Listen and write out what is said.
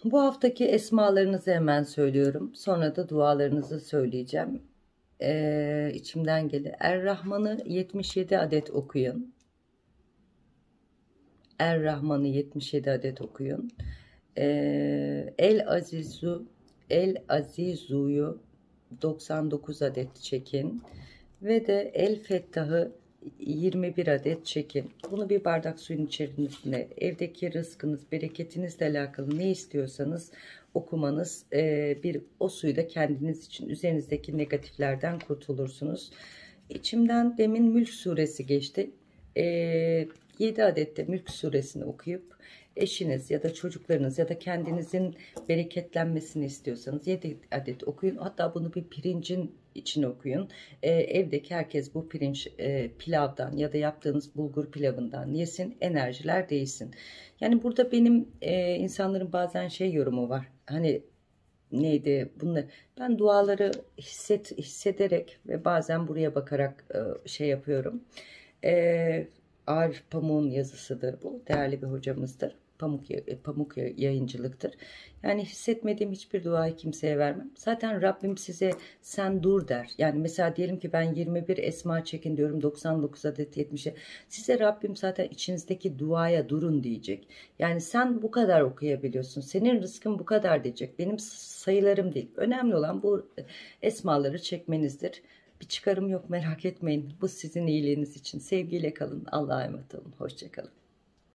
Bu haftaki esmalarınızı hemen söylüyorum. Sonra da dualarınızı söyleyeceğim. İçimden gelir. Er-Rahman'ı 77 adet okuyun. Er-Rahman'ı 77 adet okuyun. El Azizu'yu 99 adet çekin. Ve de El Fettah'ı 21 adet çekin. Bunu bir bardak suyun içerisine, evdeki rızkınız, bereketinizle alakalı ne istiyorsanız okumanız, o suyu da kendiniz için, üzerinizdeki negatiflerden kurtulursunuz. İçimden demin Mülk suresi geçti. 7 adet de Mülk suresini okuyup eşiniz ya da çocuklarınız ya da kendinizin bereketlenmesini istiyorsanız 7 adet okuyun. Hatta bunu bir pirincin içine okuyun. Evdeki herkes bu pirinç pilavdan ya da yaptığınız bulgur pilavından yesin, enerjiler değişsin. Yani burada benim insanların bazen şey yorumu var. Hani neydi bunlar? Ben duaları hissederek ve bazen buraya bakarak şey yapıyorum. Arif Pamuk'un yazısıdır bu. Değerli bir hocamızdır. Pamuk yayıncılıktır. Yani hissetmediğim hiçbir duayı kimseye vermem. Zaten Rabbim size sen dur der. Yani mesela diyelim ki ben 21 esma çekin diyorum, 99 adet 70'e. Size Rabbim zaten içinizdeki duaya durun diyecek. Yani sen bu kadar okuyabiliyorsun. Senin rızkın bu kadar diyecek. Benim sayılarım değil. Önemli olan bu esmaları çekmenizdir. Bir çıkarım yok, merak etmeyin. Bu sizin iyiliğiniz için. Sevgiyle kalın. Allah'a emanet olun. Hoşça kalın.